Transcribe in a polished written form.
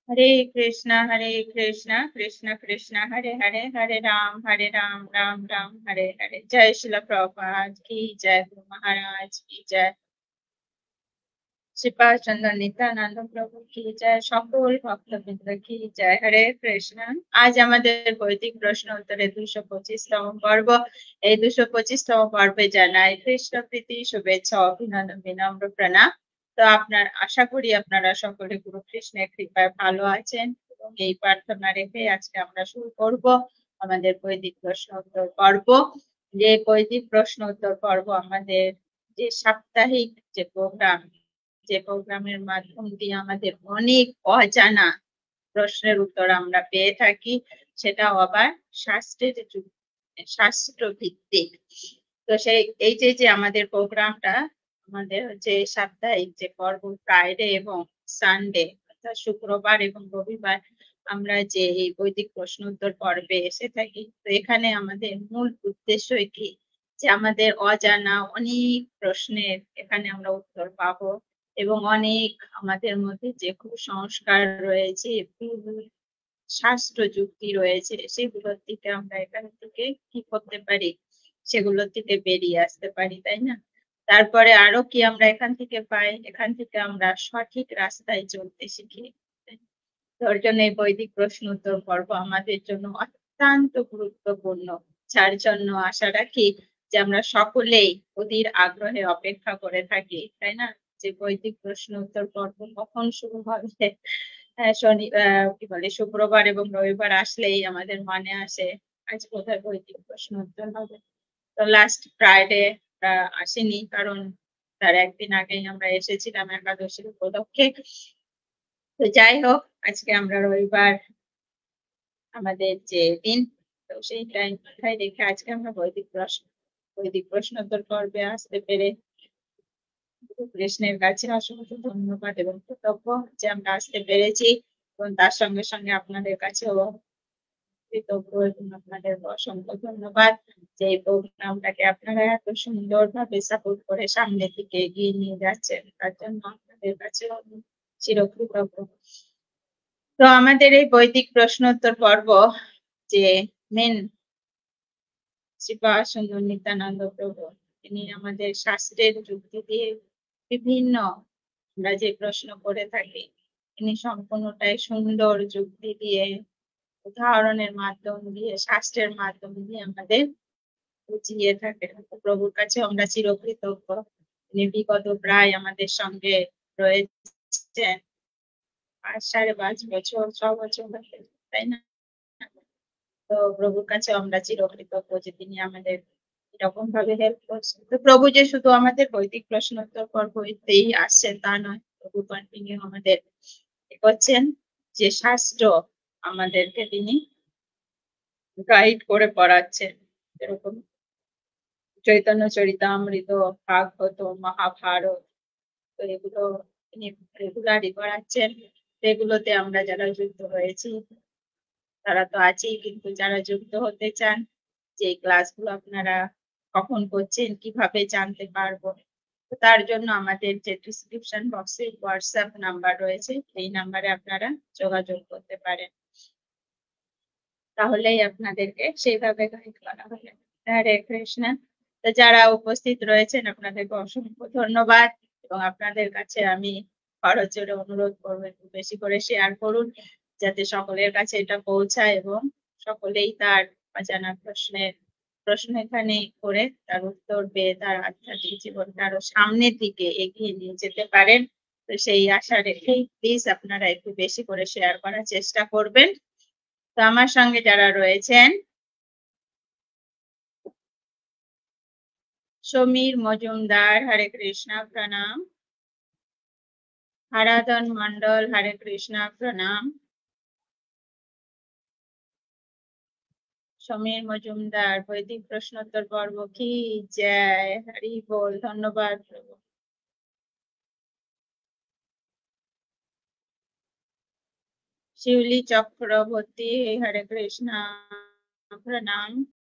हरे कृष्णा कृष्ण कृष्ण हरे हरे हरे राम राम हरे हरे। जय शिला प्रभुपाद की जय, गुरु महाराज की जय, श्रीपाद चंद्र नित्यानंद प्रभु की जय, সকল ভক্তবৃন্দ কি জয়। হরে কৃষ্ণ। আজ আমাদের বৈদিক প্রশ্ন উত্তরে 225তম পর্ব। এই 225তম পর্বে জানাই কৃষ্ণ প্রীতি, শুভেচ্ছা, অভিনন্দন, বিনম্র প্রণাম। তো আশা করি আপনারা সকলে গুরু কৃষ্ণের কৃপায় ভালো আছেন এবং এই প্রার্থনা রেখে আজকে আমরা শুরু করব আমাদের বৈদিক প্রশ্ন উত্তর পর্ব। যে বৈদিক প্রশ্ন উত্তর পর্ব আমাদের যে সাপ্তাহিক যে প্রোগ্রাম, যে প্রোগ্রামের মাধ্যম দিয়ে আমাদের অনেক অজানা প্রশ্নের উত্তর আমরা পেয়ে থাকি, সেটাও আবার শাস্ত্র ভিত্তিক। তো এই যে আমাদের প্রোগ্রামটা, আমাদের হচ্ছে সাপ্তাহিক যে পর্ব, ফ্রাইডে এবং সানডে অর্থাৎ শুক্রবার এবং রবিবার আমরা যে এই বৈদিক প্রশ্ন উত্তর পর্বে এসে থাকি। তো এখানে আমাদের মূল উদ্দেশ্য কি, যে আমাদের অজানা অনেক প্রশ্নের এখানে আমরা উত্তর পাবো এবং অনেক আমাদের মধ্যে যে কুসংস্কার রয়েছে, শাস্ত্র যুক্তি রয়েছে, সেগুলোর থেকে আমরা এখান থেকে কি করতে পারি, সেগুলোর থেকে বেরিয়ে আসতে পারি, তাই না? তারপরে আরো কি আমরা এখান থেকে পাই, এখান থেকে আমরা সঠিক রাস্তায় চলতে শিখি। তার জন্য এই বৈদিক প্রশ্ন উত্তর পর্ব আমাদের জন্য অত্যন্ত গুরুত্বপূর্ণ, যার জন্য আশা রাখি যে আমরা সকলেই অধীর আগ্রহে অপেক্ষা করে থাকি, তাই না? যে বৈদিক প্রশ্ন উত্তর পর্ব কখন শুরু হবে। কি বলে, শুক্রবার এবং রবিবার আসলেই আমাদের মনে আসে আজ কোথায় বৈদিক প্রশ্ন উত্তর হবে। তো লাস্ট ফ্রাইডে আসেনি, কারণ তার একদিন আগেই আমরা এসেছিলাম একাদশীর উপলক্ষে। তো যাই হোক, আজকে আমরা রবিবার আমাদের যে দিন, তো সেই টাইম মাথায় রেখে আজকে আমরা বৈদিক প্রশ্নোত্তর পর্বে আসতে পেরে কৃষ্ণের কাছে অসংখ্য ধন্যবাদ এবং কৃতজ্ঞ যে আমরা আসতে পেরেছি, এবং তার সঙ্গে সঙ্গে আপনাদের কাছেও কৃতজ্ঞ এবং আপনাদের অসংখ্য ধন্যবাদ যে এই প্রোগ্রামটাকে আপনারা এত সুন্দরভাবে সাপোর্ট করে সামনের দিকে এগিয়ে নিয়ে যাচ্ছেন, তার জন্য আপনাদের কাছেও চিরকৃতজ্ঞ। তো আমাদের এই বৈদিক প্রশ্নোত্তর পর্ব যে মেন শ্রীপাদ সুন্দর নিত্যানন্দ প্রভু, তিনি আমাদের শাস্ত্রের যুক্তি দিয়ে বিভিন্ন আমরা যে প্রশ্ন করে থাকি, তিনি সম্পূর্ণটাই সুন্দর যুক্তি দিয়ে, উদাহরণের মাধ্যম দিয়ে, শাস্ত্রের মাধ্যম দিয়ে আমাদের বুঝিয়ে থাকেন। প্রভুর কাছে আমরা চিরকৃতজ্ঞ। তিনি বিগত প্রায় আমাদের সঙ্গে রয়েছেন 5-5.5 বছর, 6 বছর, তাই না? তো প্রভুর কাছে আমরা চিরকৃতজ্ঞ যে তিনি আমাদের এরকম ভাবে হেল্প করছেন। তো প্রভু যে শুধু আমাদের বৈদিক প্রশ্ন উত্তর পর্বতেই আসছেন তা নয়, প্রভু কন্টিনিউ আমাদের করছেন যে শাস্ত্র আমাদেরকে তিনি গাইড করে পড়াচ্ছেন। এরকম চৈতন্য চরিতামৃত, ভাগবত, মহাভারত, তো এগুলো তিনি রেগুলারই পড়াচ্ছেন। এগুলোতে আমরা যারা যুক্ত হয়েছি তারা তো আছেই, কিন্তু যারা যুক্ত হতে চান যে ক্লাসগুলো আপনারা কখন করছেন, কিভাবে জানতে পারবো, তো তার জন্য আমাদের যে ডিসক্রিপশন বক্সে হোয়াটসঅ্যাপ নাম্বার রয়েছে, এই নাম্বারে আপনারা যোগাযোগ করতে পারেন, তাহলেই আপনাদেরকে সেইভাবে গাইড করা হবে। হরে কৃষ্ণ। তো যারা উপস্থিত রয়েছেন আপনাদেরকে অসংখ্য ধন্যবাদ, এবং আপনাদের কাছে আমি খরচ জোরে অনুরোধ করবো একটু বেশি করে শেয়ার করুন, যাতে সকলের কাছে এটা পৌঁছায় এবং সকলেই তার অজানা প্রশ্ন এখানে করে তার উত্তর পেয়ে তার আধ্যাত্মিক জীবনটা আরো সামনের দিকে এগিয়ে নিয়ে যেতে পারেন। তো সেই আশা রেখেই প্লিজ আপনারা একটু বেশি করে শেয়ার করার চেষ্টা করবেন। তো আমার সঙ্গে যারা রয়েছেন, সমীর মজুমদার, হরে কৃষ্ণ প্রণাম। আরাধন মন্ডল, হরে কৃষ্ণ প্রণাম। সমীর মজুমদার, বৈদিক প্রশ্নোত্তর পর্ব কি জয়, হরি বল, ধন্যবাদ প্রভু। শিউলি চক্রবর্তী, হরে কৃষ্ণ প্রণাম।